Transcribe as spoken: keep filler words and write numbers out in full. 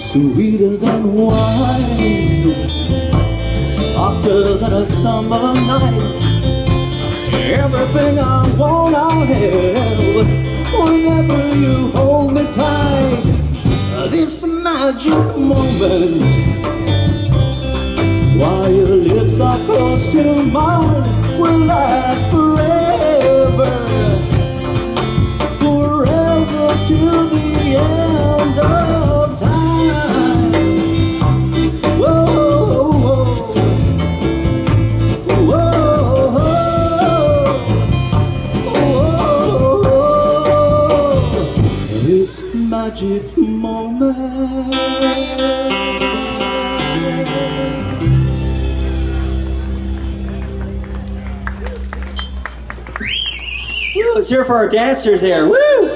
sweeter than wine, softer than a summer night. Everything I want I have whenever you hold me tight. This magic moment, while your lips are close to mine, will last forever, forever till the end of time. Whoa, whoa, whoa, whoa, whoa. This magic moment. Let's hear for our dancers here. Woo!